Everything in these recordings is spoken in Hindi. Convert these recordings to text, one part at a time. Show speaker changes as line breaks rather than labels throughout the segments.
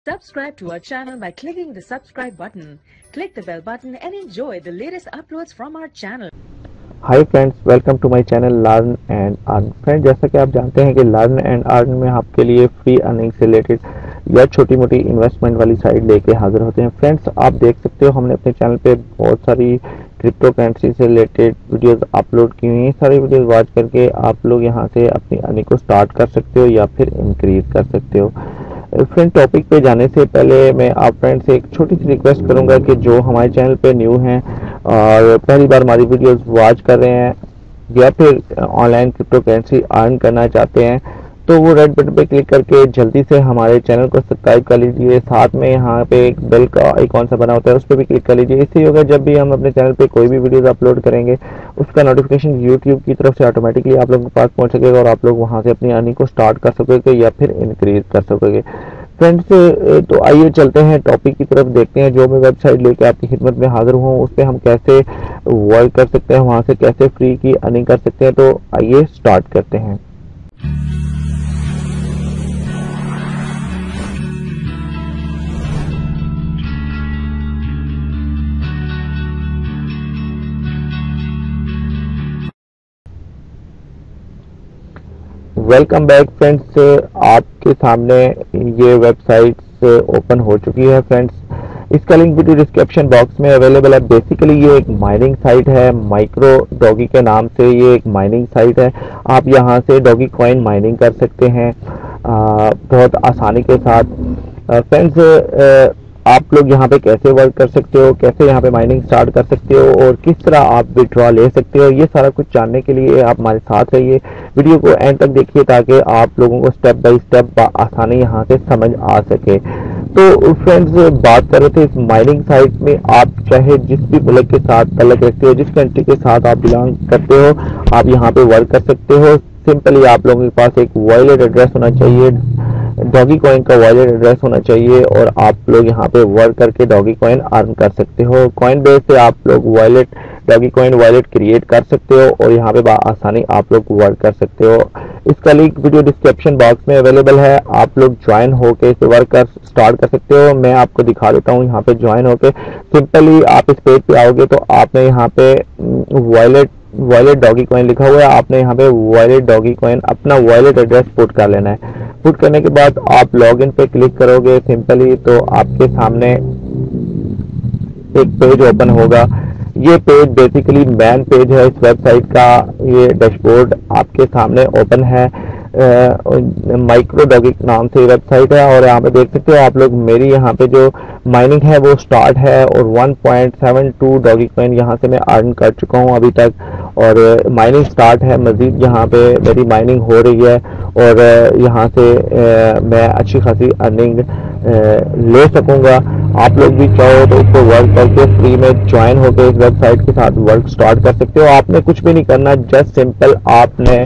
Subscribe to our channel by clicking the subscribe button. Click the bell button and enjoy the latest uploads from our channel.
Hi friends, welcome to my channel learn and earn. Friends, जैसा कि आप जानते हैं कि लर्न एंड अर्न में आपके लिए फ्री अर्निंग से रिलेटेड या छोटी मोटी इन्वेस्टमेंट वाली साइट लेके हाजिर होते हैं। फ्रेंड्स, आप देख सकते हो हमने अपने चैनल पे बहुत सारी क्रिप्टो करेंसी से रिलेटेड वीडियोस अपलोड की हुई हैं। सारी वीडियोस वॉच करके आप लोग यहां से अपनी अर्निंग को स्टार्ट कर सकते हो या फिर इंक्रीज कर सकते हो। फ्रेंड, टॉपिक पे जाने से पहले मैं आप फ्रेंड से एक छोटी सी रिक्वेस्ट करूंगा कि जो हमारे चैनल पे न्यू हैं और पहली बार हमारी वीडियोस वॉच कर रहे हैं या फिर ऑनलाइन क्रिप्टो करेंसी अर्न करना चाहते हैं, तो वो रेड बटन पे क्लिक करके जल्दी से हमारे चैनल को सब्सक्राइब कर लीजिए। साथ में यहाँ पे एक बेल का आइकॉन सा बना होता है, उस पर भी क्लिक कर लीजिए। इससे होगा जब भी हम अपने चैनल पे कोई भी वीडियोस अपलोड करेंगे उसका नोटिफिकेशन यूट्यूब की तरफ से ऑटोमेटिकली आप लोगों के पास पहुंच सकेगा और आप लोग वहां से अपनी अर्निंग को स्टार्ट कर सकोगे या फिर इंक्रीज कर सकोगे। फ्रेंड्स, तो आइए चलते हैं टॉपिक की तरफ, देखते हैं जो मैं वेबसाइट लेके आपकी खिदमत में हाजिर हूँ उस पर हम कैसे वर्क कर सकते हैं, वहां से कैसे फ्री की अर्निंग कर सकते हैं। तो आइए स्टार्ट करते हैं। वेलकम बैक फ्रेंड्स, आपके सामने ये वेबसाइट ओपन हो चुकी है। फ्रेंड्स, इसका लिंक वीडियो डिस्क्रिप्शन बॉक्स में अवेलेबल है। बेसिकली ये एक माइनिंग साइट है, माइक्रो डॉगी के नाम से ये एक माइनिंग साइट है। आप यहाँ से डॉगी कॉइन माइनिंग कर सकते हैं बहुत आसानी के साथ। फ्रेंड्स, आप लोग यहाँ पे कैसे वर्क कर सकते हो, कैसे यहाँ पे माइनिंग स्टार्ट कर सकते हो और किस तरह आप विड्रॉ ले सकते हो, ये सारा कुछ जानने के लिए आप हमारे साथ रहिए। वीडियो को एंड तक देखिए ताकि आप लोगों को स्टेप बाय स्टेप आसानी यहाँ से समझ आ सके। तो फ्रेंड्स, बात कर रहे थे इस माइनिंग साइट में आप चाहे जिस भी मुल्क के साथ तल्लुक रखते हो, जिस कंट्री के साथ आप बिलोंग करते हो, आप यहाँ पे वर्क कर सकते हो। सिंपली आप लोगों के पास एक वॉलेट एड्रेस होना चाहिए, डॉगी कॉइन का वॉलेट एड्रेस होना चाहिए और आप लोग यहाँ पे वर्क करके डॉगी कॉइन अर्न कर सकते हो। कॉइन बेस से आप लोग wallet doge coin wallet create कर सकते हो और यहाँ पे आसानी आप लोग वर्क कर सकते हो। इसका लिंक वीडियो डिस्क्रिप्शन बॉक्स में अवेलेबल है। आप लोग ज्वाइन होके इसे वर्क कर स्टार्ट कर सकते हो। मैं आपको दिखा देता हूँ। यहाँ पे ज्वाइन होके सिंपली आप इस पेज पे आओगे तो आपने यहाँ पे वॉलेट डॉगी कॉइन लिखा हुआ है। आपने यहाँ पे वॉलेट डॉगी कॉइन अपना वॉलेट एड्रेस पुट कर लेना है। पुट करने के बाद आप लॉगिन पे क्लिक करोगे सिंपली, तो आपके सामने एक पेज ओपन होगा। ये पेज बेसिकली मेन पेज है इस वेबसाइट का। ये डैशबोर्ड आपके सामने ओपन है। माइक्रो डॉगी नाम से वेबसाइट है और यहाँ पे देख सकते हो आप लोग मेरी यहाँ पे जो माइनिंग है वो स्टार्ट है और 1.72 डॉगी कॉइन यहाँ से मैं अर्न कर चुका हूँ अभी तक और माइनिंग स्टार्ट है। मजीद यहाँ पे मेरी माइनिंग हो रही है और यहाँ से मैं अच्छी खासी अर्निंग ले सकूंगा। आप लोग भी चाहो तो इसको वर्क करके फ्री में ज्वाइन होकर इस वेबसाइट के साथ वर्क स्टार्ट कर सकते हो। आपने कुछ भी नहीं करना, जस्ट सिंपल आपने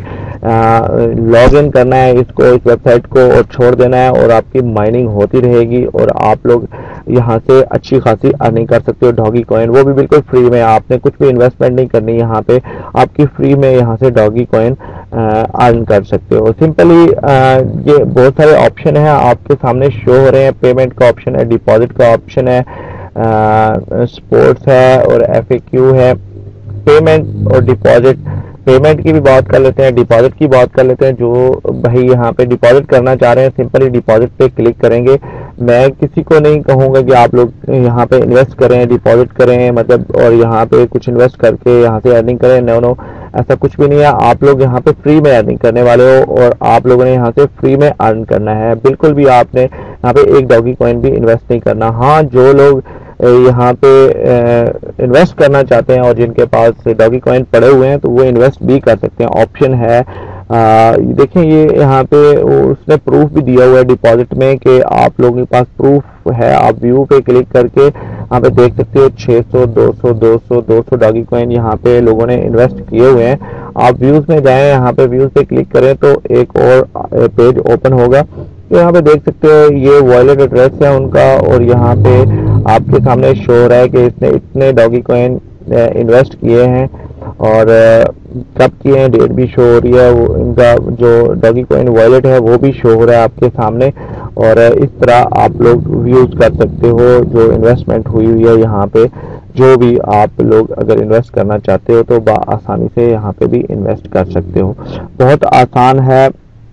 लॉग इन करना है इस वेबसाइट को और छोड़ देना है और आपकी माइनिंग होती रहेगी और आप लोग यहाँ से अच्छी खासी अर्निंग कर सकते हो डॉगी कॉइन, वो भी बिल्कुल फ्री में। आपने कुछ भी इन्वेस्टमेंट नहीं करनी, यहाँ पे आपकी फ्री में यहाँ से डॉगी कॉइन अर्न कर सकते हो। सिंपली ये बहुत सारे ऑप्शन है आपके सामने शो हो रहे हैं। पेमेंट का ऑप्शन है, डिपॉजिट का ऑप्शन है, स्पोर्ट्स है और FAQ है। पेमेंट और डिपॉजिट, पेमेंट की भी बात कर लेते हैं, डिपॉजिट की बात कर लेते हैं। जो भाई यहाँ पे डिपॉजिट करना चाह रहे हैं सिंपली डिपॉजिट पे क्लिक करेंगे। मैं किसी को नहीं कहूँगा कि आप लोग यहाँ पे इन्वेस्ट करें, डिपॉजिट करें मतलब और यहाँ पे कुछ इन्वेस्ट करके यहाँ से अर्निंग करें। नो, ऐसा कुछ भी नहीं है। आप लोग यहाँ पे फ्री में अर्निंग करने वाले हो और आप लोगों ने यहाँ से फ्री में अर्न करना है। बिल्कुल भी आपने यहाँ पे एक डॉगी कॉइन भी इन्वेस्ट नहीं करना। हाँ, जो लोग यहाँ पे इन्वेस्ट करना चाहते हैं और जिनके पास डॉगी कॉइन पड़े हुए हैं तो वो इन्वेस्ट भी कर सकते हैं, ऑप्शन है। देखें ये यहाँ पे उसने प्रूफ भी दिया हुआ है डिपॉजिट में कि आप लोगों के पास प्रूफ है। आप व्यू पे क्लिक करके यहाँ पे देख सकते हो 600, 200 डॉगी कॉइन यहाँ पे लोगों ने इन्वेस्ट किए हुए हैं। आप व्यूज में जाएं, यहाँ पे व्यूज पे क्लिक करें तो एक और पेज ओपन होगा। तो यहाँ पे देख सकते हो ये वॉलेट एड्रेस है उनका और यहाँ पे आपके सामने शो हो रहा है कि इसने इतने डॉगी कॉइन इन्वेस्ट किए हैं और कब किए हैं, डेट भी शो हो रही है। वो इनका जो डॉगी कॉइन वॉलेट है वो भी शो हो रहा है आपके सामने और इस तरह आप लोग यूज कर सकते हो जो इन्वेस्टमेंट हुई हुई है यहाँ पे। जो भी आप लोग अगर इन्वेस्ट करना चाहते हो तो आसानी से यहाँ पे भी इन्वेस्ट कर सकते हो। बहुत आसान है।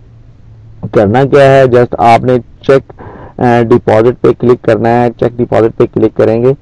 करना क्या है, जस्ट आपने चेक डिपॉजिट पे क्लिक करना है। चेक डिपॉजिट पे क्लिक करेंगे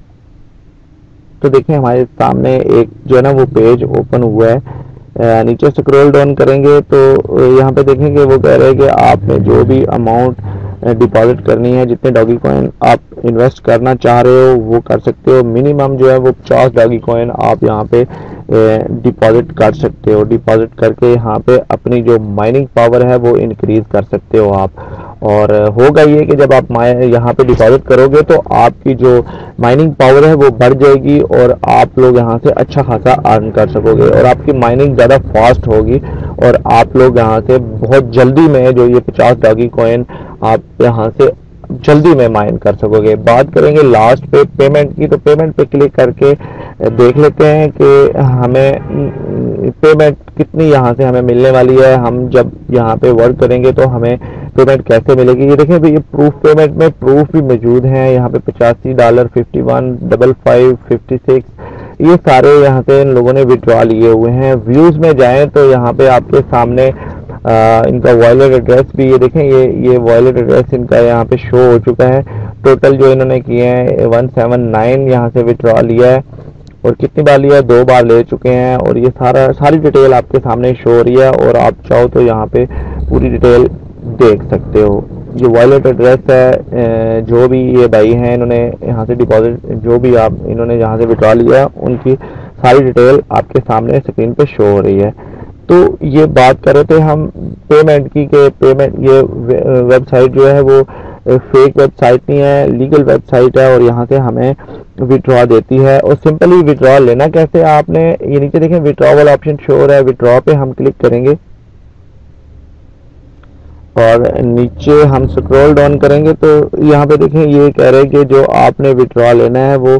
तो देखिए हमारे सामने एक जो है ना वो पेज ओपन हुआ है। नीचे स्क्रॉल डाउन करेंगे तो यहाँ पे देखेंगे वो कह रहे हैं कि आपने जो भी अमाउंट डिपॉजिट करनी है, जितने डॉगी कॉइन आप इन्वेस्ट करना चाह रहे हो वो कर सकते हो। मिनिमम जो है वो 50 डॉगी कॉइन आप यहाँ पे डिपॉजिट कर सकते हो। डिपॉजिट करके यहाँ पे अपनी जो माइनिंग पावर है वो इंक्रीज कर सकते हो आप। और होगा ये कि जब आप यहाँ पे डिपॉजिट करोगे तो आपकी जो माइनिंग पावर है वो बढ़ जाएगी और आप लोग यहाँ से अच्छा खासा अर्न कर सकोगे और आपकी माइनिंग ज़्यादा फास्ट होगी और आप लोग यहाँ से बहुत जल्दी में जो ये 50 डॉगी कॉइन आप यहाँ से जल्दी में माइन कर सकोगे। बात करेंगे लास्ट पे पेमेंट की, तो पेमेंट पे क्लिक करके देख लेते हैं कि हमें पेमेंट कितनी यहाँ से हमें मिलने वाली है। हम जब यहाँ पे वर्क करेंगे तो हमें पेमेंट कैसे मिलेगी, ये देखें भाई, ये प्रूफ पेमेंट में प्रूफ भी मौजूद हैं। यहाँ पे $85, 51, 55, 56 ये सारे यहाँ से इन लोगों ने विड्रॉ लिए हुए हैं। व्यूज में जाएं तो यहाँ पे आपके सामने इनका वॉलेट एड्रेस भी ये देखें, ये वॉलेट एड्रेस इनका यहाँ पे शो हो चुका है। टोटल जो इन्होंने किए हैं 179 यहाँ से विड्रॉ लिया है और कितनी बार लिया है, 2 बार ले चुके हैं। और ये सारी डिटेल आपके सामने शो हो रही है और आप चाहो तो यहाँ पे पूरी डिटेल देख सकते हो। ये वॉलेट एड्रेस है, जो भी ये भाई हैं इन्होंने यहाँ से डिपॉजिट जो भी आप इन्होंने यहाँ से विड्रॉ लिया उनकी सारी डिटेल आपके सामने स्क्रीन पे शो हो रही है। तो ये बात कर रहे थे हम पेमेंट की, कि पेमेंट ये वेबसाइट जो है वो फेक वेबसाइट नहीं है, लीगल वेबसाइट है और यहाँ से हमें विड्रॉ देती है। और सिंपली विड्रॉ लेना कैसे, आपने ये नीचे देखें विड्रॉ वाला ऑप्शन शो हो रहा है, विड्रॉ पे हम क्लिक करेंगे और नीचे हम स्क्रॉल डाउन करेंगे तो यहाँ पे देखें ये कह रहे हैं कि जो आपने विड्रॉ लेना है वो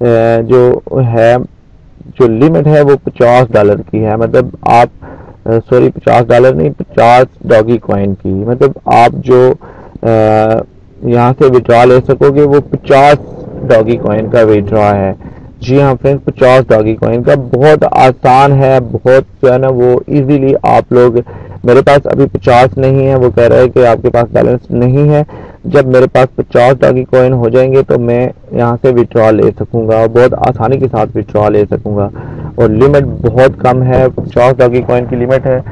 जो लिमिट है वो $50 की है। मतलब आप सॉरी $50 नहीं, 50 डॉगी कॉइन की। मतलब आप जो यहाँ से विड्रॉ ले सकोगे वो 50 डॉगी कॉइन का विड्रॉ है। जी हाँ फ्रेंड्स, 50 डॉगी कॉइन का बहुत आसान है, बहुत जो है ना वो इजीली आप लोग। मेरे पास अभी 50 नहीं है, वो कह रहा है कि आपके पास बैलेंस नहीं है। जब मेरे पास 50 डॉगी कॉइन हो जाएंगे तो मैं यहाँ से विड्रॉ ले सकूंगा और बहुत आसानी के साथ विड्रॉ ले सकूंगा। और लिमिट बहुत कम है, 50 डॉगी कॉइन की लिमिट है।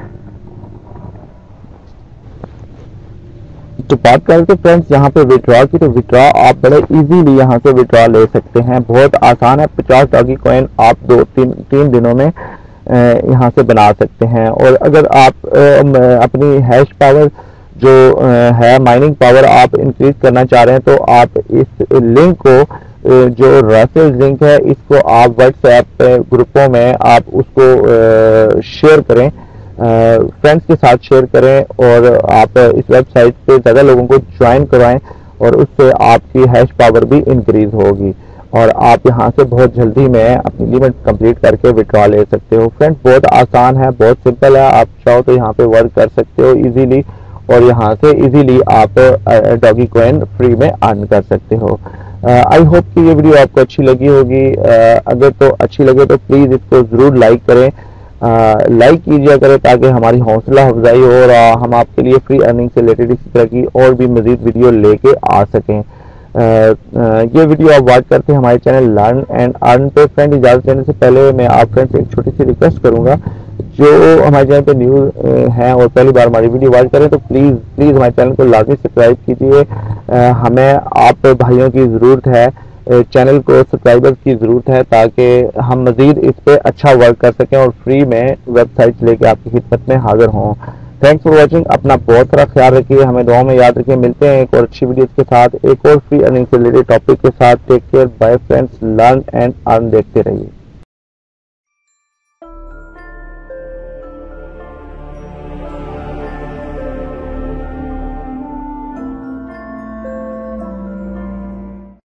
तो बात करें तो फ्रेंड्स यहाँ पे विड्रॉ की, तो विड्रॉ आप बड़े इजीली यहाँ से विड्रॉ ले सकते हैं, बहुत आसान है। 50 डॉगी कॉइन आप 2-3 दिनों में यहाँ से बना सकते हैं। और अगर आप अपनी हैश पावर जो है माइनिंग पावर आप इंक्रीज करना चाह रहे हैं तो आप इस लिंक को जो रेफरल लिंक है इसको आप व्हाट्सएप ग्रुपों में आप उसको शेयर करें, फ्रेंड्स के साथ शेयर करें और आप इस वेबसाइट पे ज़्यादा लोगों को ज्वाइन करवाएं और उससे आपकी हैश पावर भी इंक्रीज होगी और आप यहाँ से बहुत जल्दी में अपनी लिमिट कंप्लीट करके विड्रॉ ले सकते हो। फ्रेंड्स बहुत आसान है, बहुत सिंपल है। आप चाहो तो यहाँ पे वर्क कर सकते हो इजीली और यहाँ से इजीली आप डॉगी कॉइन फ्री में अर्न कर सकते हो। आई होप कि ये वीडियो आपको अच्छी लगी होगी। अगर तो अच्छी लगे तो प्लीज़ इसको ज़रूर लाइक करें, लाइक कीजिए करें ताकि हमारी हौसला अफजाई हो और हम आपके लिए फ्री अर्निंग से रिलेटेड इसी तरह की और भी मजीद वीडियो लेके आ सकें। ये वीडियो आप वॉच करते हैं हमारे चैनल लर्न एंड अर्न पे। फ्रेंड इजाज़त देने से पहले मैं आप फ्रेंड से एक छोटी सी रिक्वेस्ट करूंगा, जो हमारे चैनल पे न्यू हैं और पहली बार हमारी वीडियो वॉच करें तो प्लीज़ हमारे चैनल को लाजमी सब्सक्राइब कीजिए। हमें आप भाइयों की ज़रूरत है, चैनल को सब्सक्राइबर्स की ज़रूरत है ताकि हम मज़ीद इस पर अच्छा वर्क कर सकें और फ्री में वेबसाइट लेके आपकी खिदमत में हाजिर हों। Thanks for watching. अपना बहुत सारा ख्याल रखिए, हमें दुआ में याद रखिए। मिलते हैं एक और अच्छी वीडियो के साथ, एक और फ्री अर्निंग से रिलेटेड टॉपिक के साथ। Take care, bye friends, learn and earn देखते रहिए।